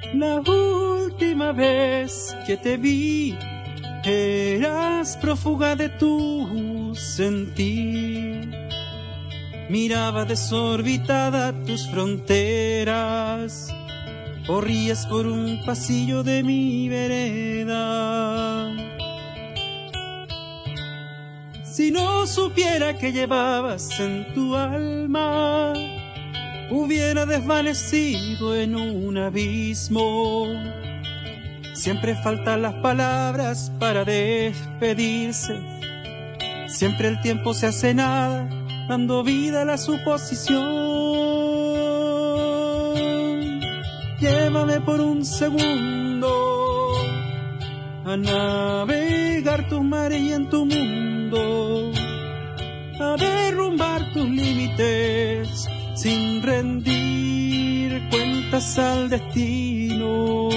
La última vez que te vi, eras prófuga de tu sentir. Miraba desorbitada tus fronteras, corrías por un pasillo de mi vereda. Si no supiera que llevabas en tu alma, hubiera desvanecido en un abismo. Siempre faltan las palabras para despedirse, siempre el tiempo se hace nada, dando vida a la suposición. Llévame por un segundo a navegar tus mares y en tu mundo, a derrumbar tus límites sin rendir cuentas al destino.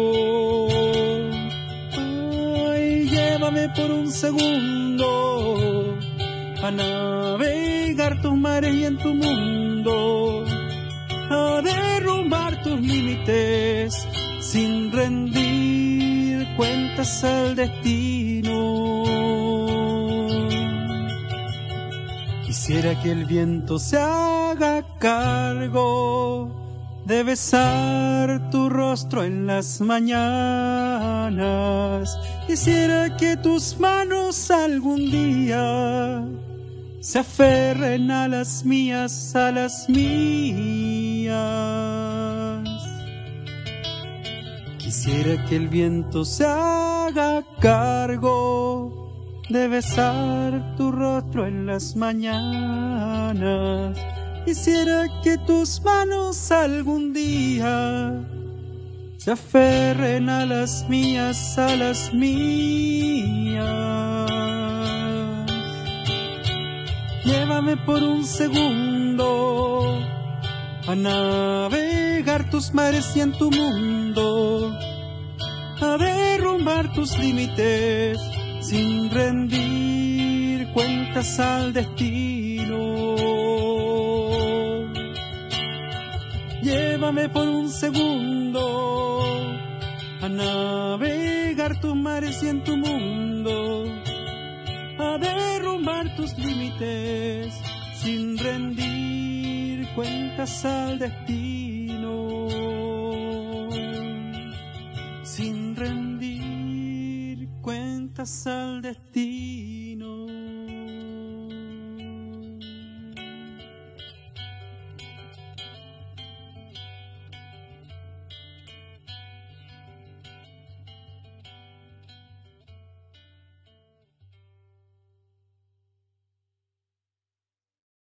Ay, llévame por un segundo a navegar tus mares y en tu mundo, a derrumbar tus límites sin rendir cuentas al destino. Quisiera que el viento se haga cargo de besar tu rostro en las mañanas. Quisiera que tus manos algún día se aferren a las mías, a las mías. Quisiera que el viento se haga cargo de besar tu rostro en las mañanas. Quisiera que tus manos algún día se aferren a las mías, a las mías. Llévame por un segundo a navegar tus mares y en tu mundo, a derrumbar tus límites sin rendir cuentas al destino. Llévame por un segundo a navegar tus mares y en tu mundo, a derrumbar tus límites sin rendir cuentas al destino. Sin rendir cuentas al destino.